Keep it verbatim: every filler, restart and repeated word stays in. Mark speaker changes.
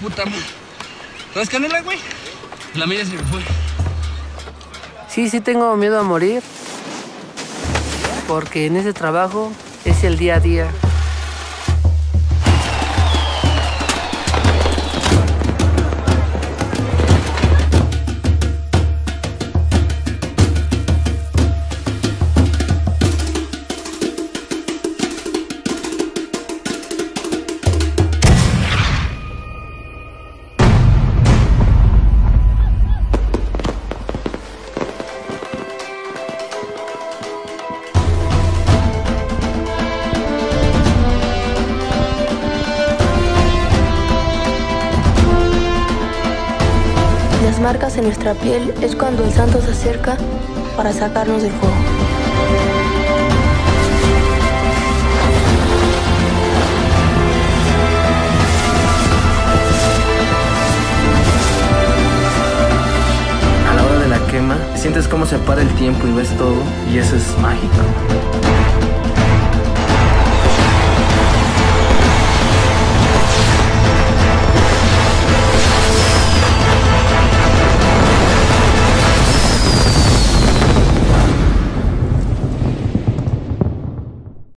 Speaker 1: puta madre. ¿Traes canela, güey? La mía se me fue.
Speaker 2: Sí, sí tengo miedo a morir, porque en ese trabajo es el día a día.
Speaker 3: Las marcas en nuestra piel es cuando el santo se acerca para sacarnos del fuego.
Speaker 4: A la hora de la quema, sientes cómo se para el tiempo y ves todo, y eso es mágico.